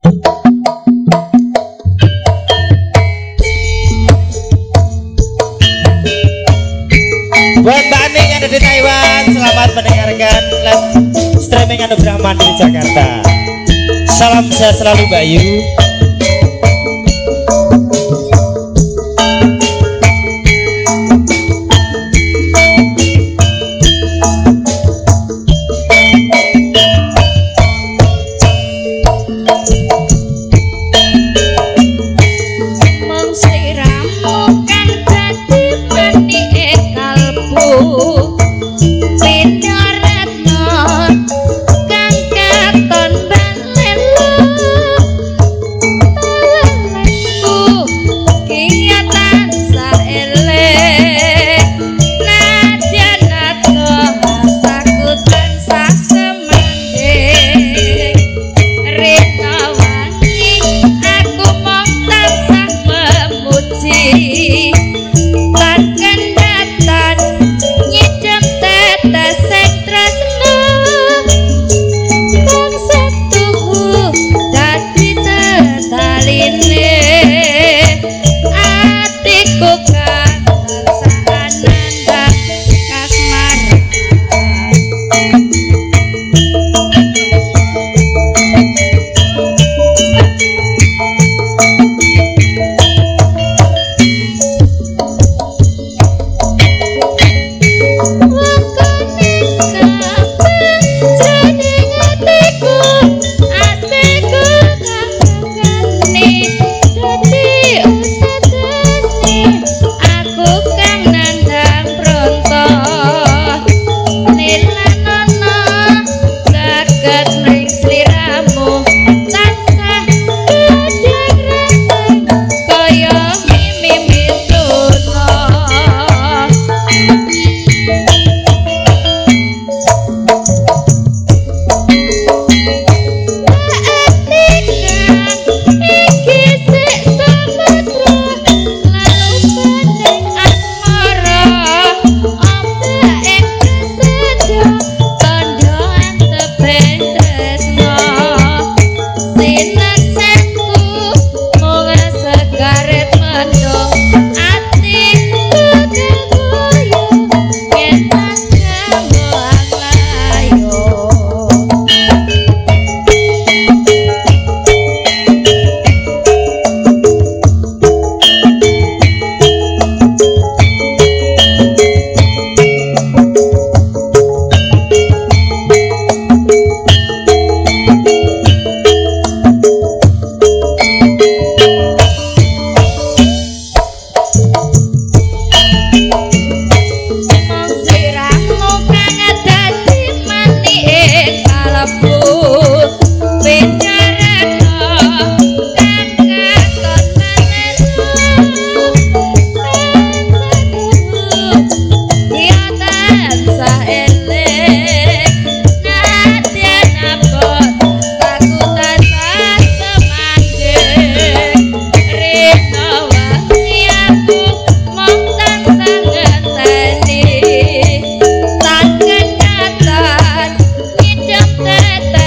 Buat Mbak Ning yang ada di Taiwan, selamat mendengarkan live streaming Anugerah Mandiri Jakarta. Salam sehat selalu Mbak Yu. Tan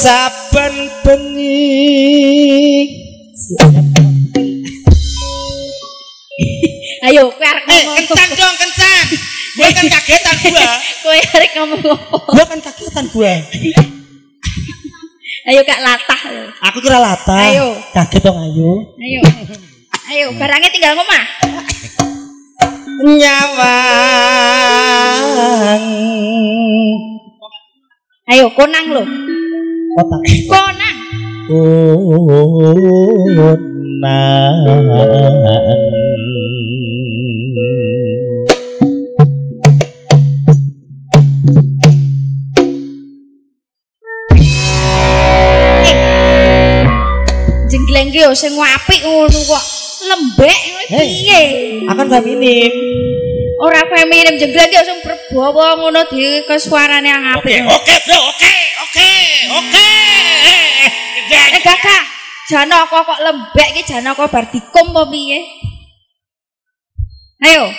saben bengi. Ayo, kowe arek ngomong. Kencang dong, kencang. Gue kan kagetan gua. Kowe arek ngomong apa? Gua kan kagetan gua. Ayo Kak latah. Aku kira latah. Ayo. Kaget dong ayo. Ayo. Ayo, barangnya tinggal ngomah. Nyawang. Ayo, konang lo. Kotak. Konang. Jenggleng ki yo sing apik ngono kok lembek piye? Akan feminim. Ora feminim jenggleng ki yo sing berbawa ngono di kesuarane apik. Oke, bro, oke. Kakak, Janaka kok lembek ki Janaka bar dikum apa piye? Ayo.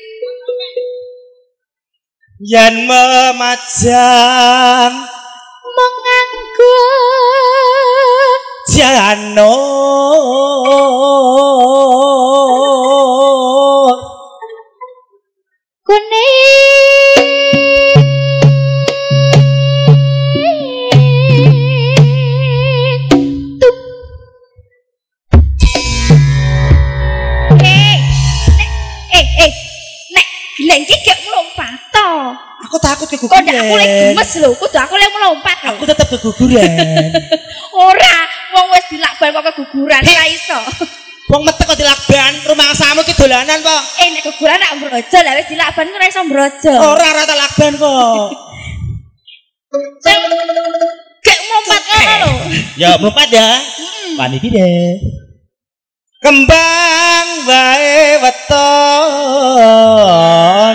Yen memajang menganggo jano Aku takut keguguran. Kok aku lagi gemes lho, kudu aku lagi melompat lho. Aku tetap keguguran. Ora, wong wis dilakban kok keguguran ora iso. Wong metek kok dilakban, rumah samu ki dolanan kok. Nek keguguran nak mbrojo lah wis dilakban ora iso mbrojo. Ora tak lakban kok. Sing gek melompat ngono lho. Ya melompat ya. Wani pide. Kembang wae weton.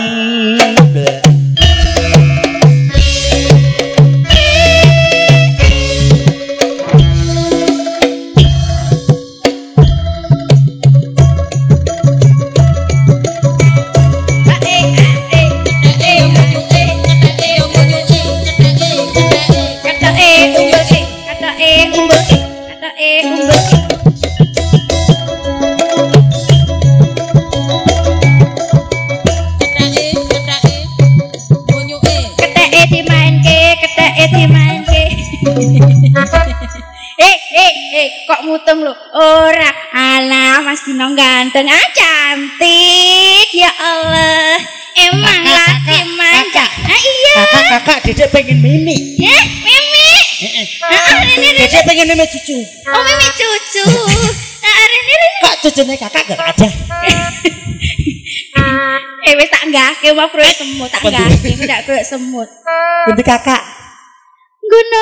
Kok mutung lho? Ora, alah Mas Dino ganteng, cantik ya Allah. Emang laki manja. Iya. Kakak, Dedek pengen mimi. Mimi. Dedek pengen mimi cucu. Oh, mimi cucu. Ini. Kok cucunya kakak gak ada? Wis tak nggahke mah proyek semut, tak nggahke ndak proyek semut. Ganti kakak. Guna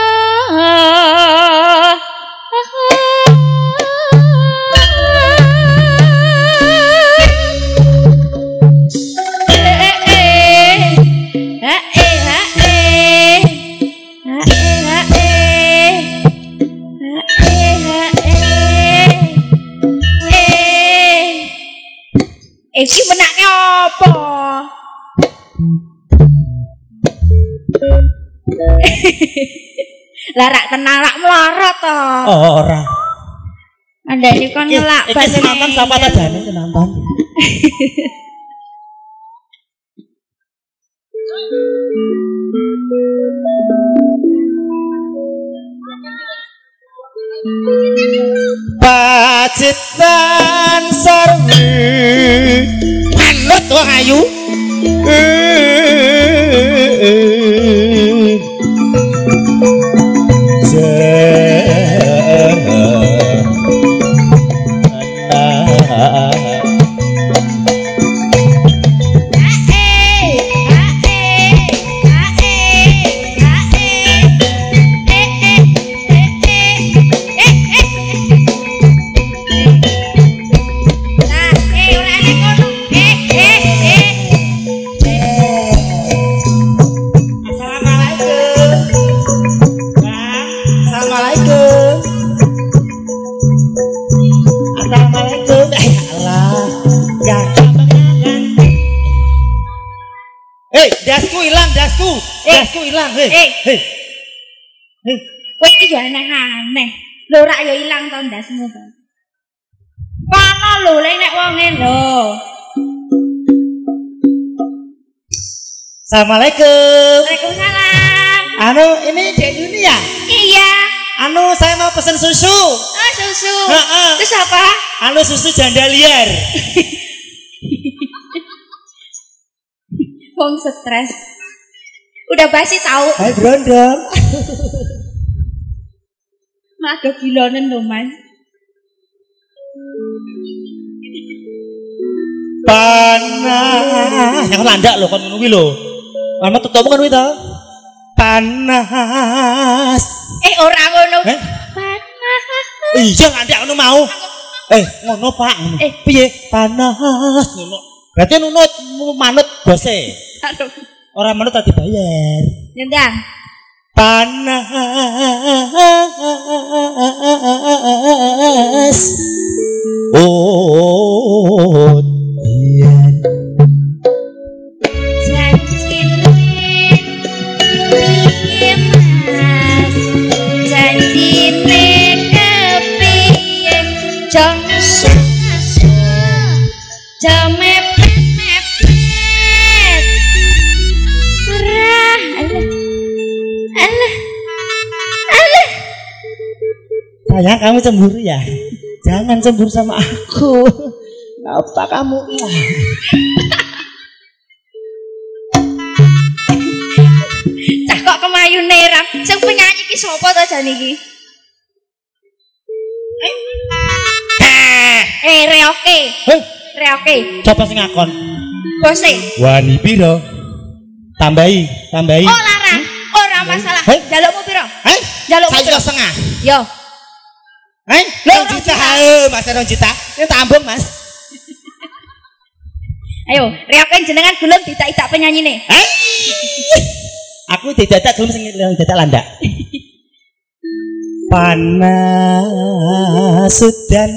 iki menake apa? Larak tenang lak melorot to. Ora. Andane kon ngelak bas. Iki nonton sapa ta jane nonton. Pacitan sarwi manut wong ayu. Dasku hilang. Wes iki yo aneh-aneh. Lho rak yo ilang to ndasmu to. Kono lho lek nek wonge lho. Assalamualaikum. Waalaikumsalam. Anu, ini Dek Yuni ya? Iya. Anu, saya mau pesen susu. Oh, susu. Heeh. Terus apa? Anu susu janda liar. Wong stres. Udah basi tahu. Hai Brondong. Mado gilonen lho, Mas. Panas. Yang landak lho kon ngono kuwi lho. Ana tutupmu kan kuwi to? Panas. Ora ngono. Panas. Iya landak ngono mau. Ngono Pak, ngono. Piye? Panas ngono. Berarti nunut manut bose. Aduh. Ora manut tak dibayar. Nyendang. Panas. Oh, dian. Janjine piye Mas? Janjine kepiye? Jong susu. Jom mepet-mepet. Ora, alah. Sayang kamu cemburu ya? Jangan cemburu sama aku. Apa kamu? Cah kok kemayune ra. Sing penyanyi ki sapa to jan iki? Reoke. Reoke. Coba sing ngakon. Bose. Wani piro? Tambahi. Oh larang. Ora masalah. Jalukmu piro? Jalukmu piro? 1,5 juta. Yo. 2 juta. Mas 2 juta. Ini tambung, Mas. Ayo, reoke jenengan gelem ditak-itak penyanyine. Aku didadak gelem sing dadak landak. Panas sudan.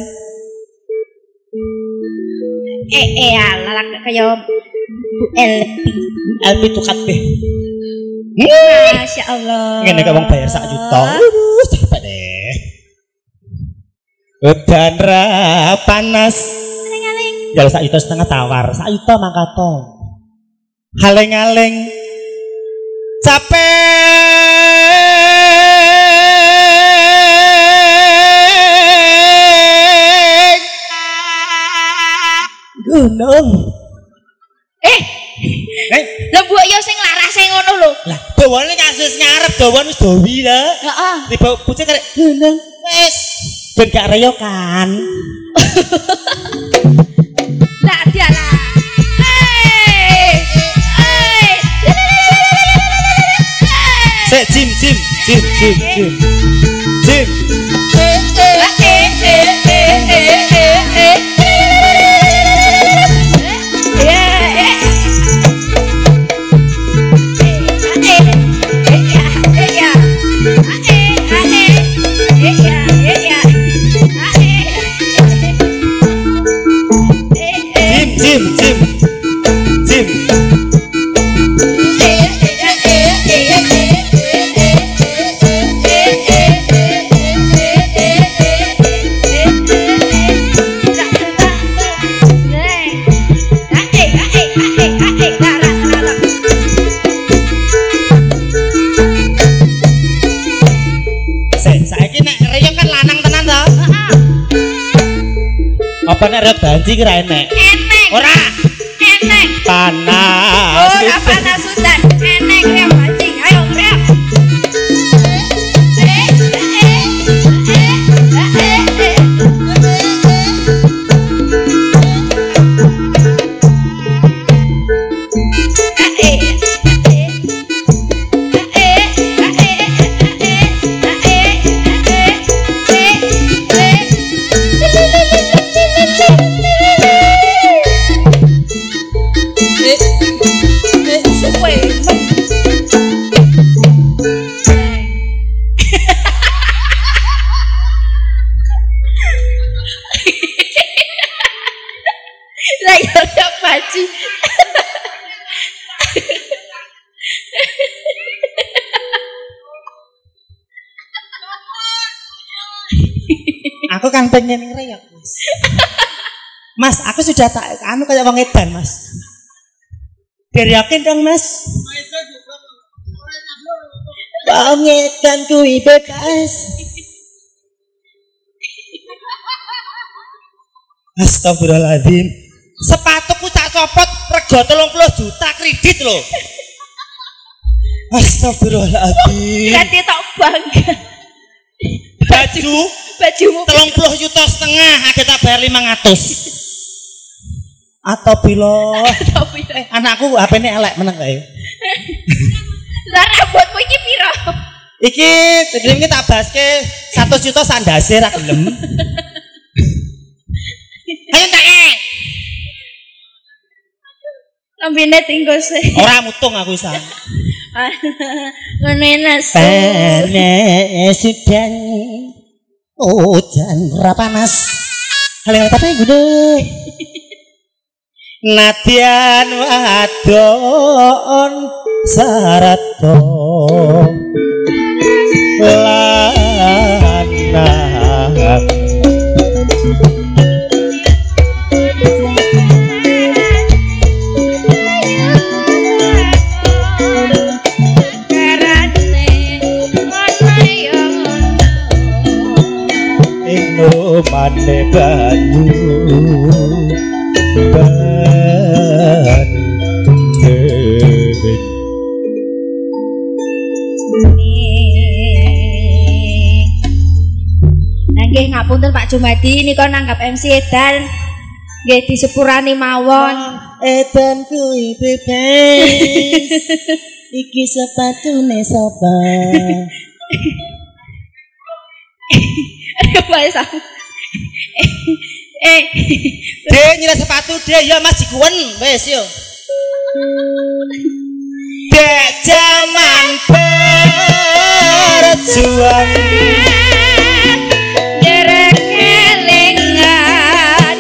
Alah kaya Bu LP tukat be. Masya Allah. Ngene kok wong bayar 1 juta. Capek deh. Udan ra panas. Ya 1,5 juta tawar. 1 juta mangkato. Haleng-haleng. Capek. Gunung. Lah mbok yo sing larase ngono lho. Lah dawane kasus ngarep dawane wis dawi lho. Heeh. Tiba pucuk karek gunung. Wis ben gak reyokan. Lah dialah. Sik Jim. Apa nek rep banci kira enek? Enek. Ora. Enek. Panas. Ora panas sudan. Enek rep banci. Ayo rep. Aku kan pengen ngereok, Mas. Mas, aku sudah tak anu kayak wong edan, Mas. Biar yakin dong, Mas. Wong edan kuwi bebas. Astagfirullahaladzim. Sepatuku tak copot rego 30 juta kredit loh. Astagfirullahaladzim. Berarti tak bangga. Bajumu 30 juta setengah, aku tak bayar 500. Atau bilo. Anakku HP-ne elek meneng kae. Lah rambutmu iki piro? Iki iki tak baske 100 juta sandase ra gelem. Ayo tak Lambene tinggal sih. Ora mutung aku isa. Ngene nasu. Panas sedang hujan ora panas. Hale tapi gede. Nadyan wadon sarato lanang eno mane banyu Nggih ngapunten Pak Jumadi nika nanggap MC Edan nggih disepurani mawon. Edan kuwi bebas. Iki sepatune sapa? Wes aku. Dek nyira sepatu dek ya Mas Jikuwen wis yo. Dek jaman berjuang derek kelingan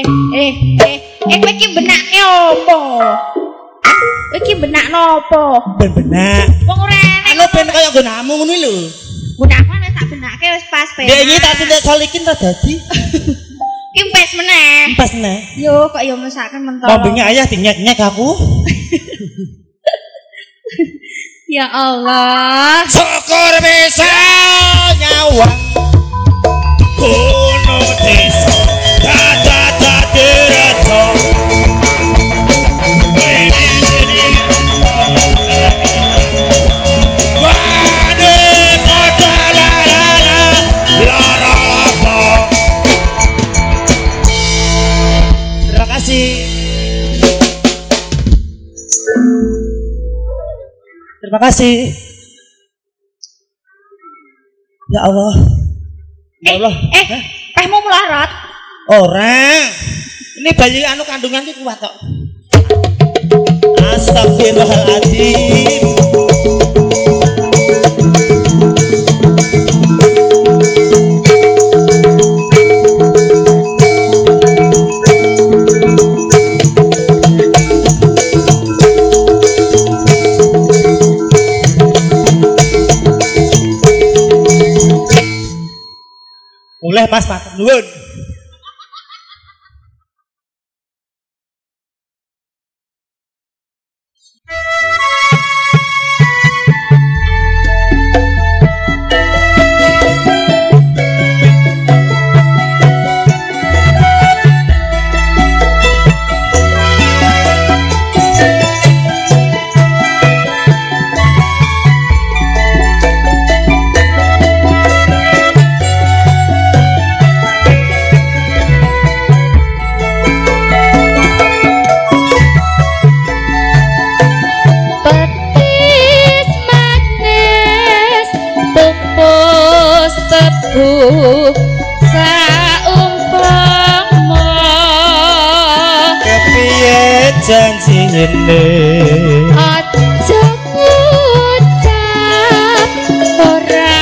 Kowe iki benake opo? Iki benak nopo? Ben benak. Wong ora enek. Anu ben kaya nggonamu ngono lho. Benakku wis tak benake wis pas ben. Dek iki tak tindak solikin ta dadi. Ki pes meneh. Pas meneh. Yo kok yo mesaken mentolo. Mombinge ayah dinyek-nyek aku. Ya Allah. Syukur bisa nyawang kuno desa dadi rejo. Terima kasih. Terima kasih. Ya Allah. Ya Allah. Tehmu melarat. Orang. Ini bayi anu kandunganku kuat kok. Astagfirullahaladzim. Mulai Mas matur nuwun. Saumpama kepiye janjine aja ngucap ora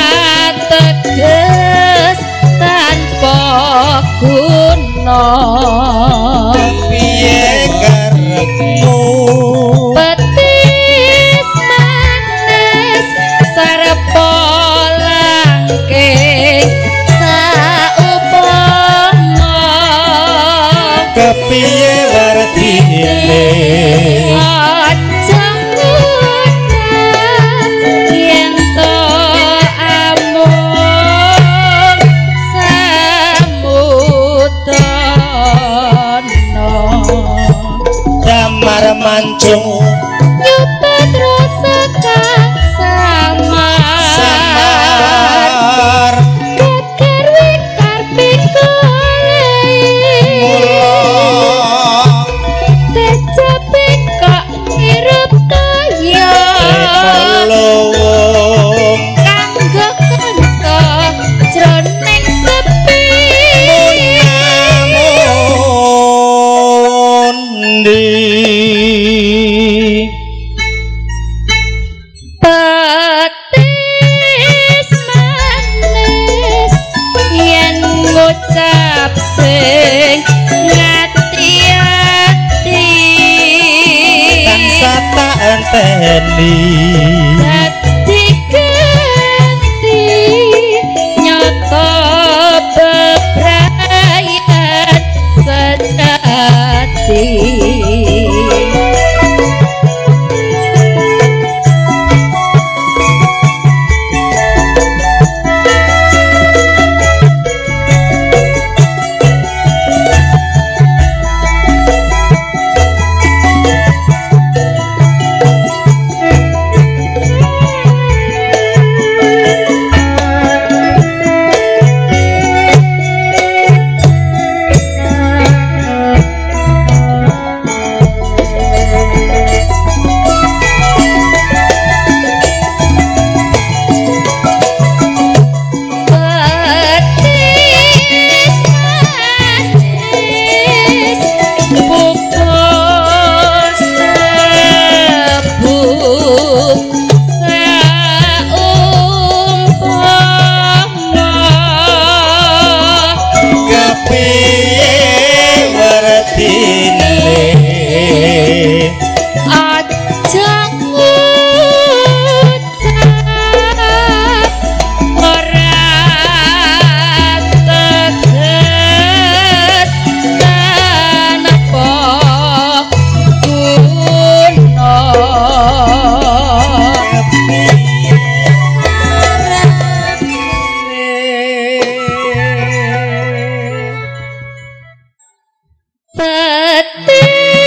teges tanpa guna kepiye karepmu petis manis sarepa langking saumpama kepiye wartine aja ngucap yen to amung samudana damar mancung nyupet rasa kang samar keker wekar pikolei mula tejape kok hirup kaya lowong kanggo kanca jroning sepi mundi Betul